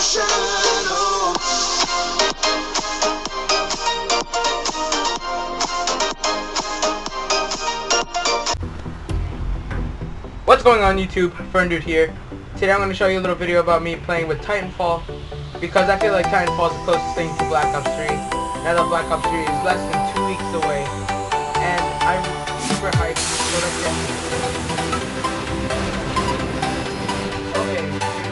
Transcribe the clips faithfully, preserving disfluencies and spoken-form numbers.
What's going on YouTube? Ferndude here. Today I'm going to show you a little video about me playing with Titanfall, because I feel like Titanfall is the closest thing to Black Ops three. Now that Black Ops three is less than two weeks away, and I'm super hyped for the game. Okay, here we go.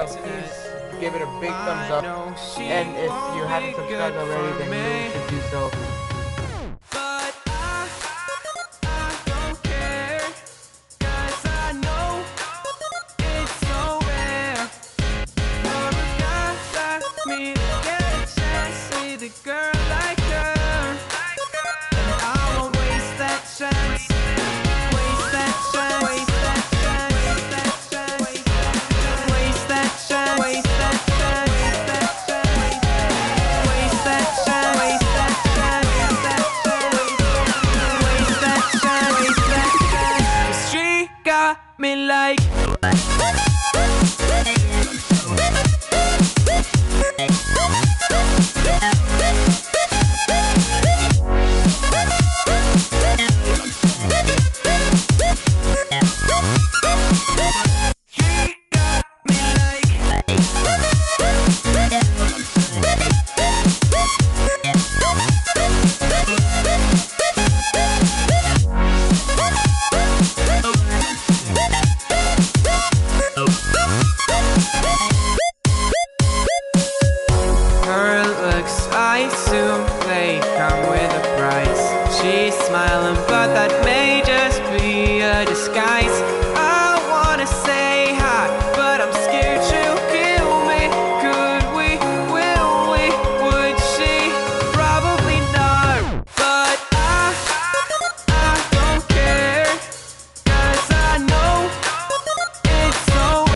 video, please give it a big thumbs up. And if you haven't subscribed already, then you should do so. Girl like her, and I won't waste that chance. Waste that chance. Waste that chance. Waste that chance. Waste that chance. Waste that chance. Waste that chance. Waste that chance. Waste that chance. Waste that chance. She got me like. I assume they come with a price. She's smiling, but that makes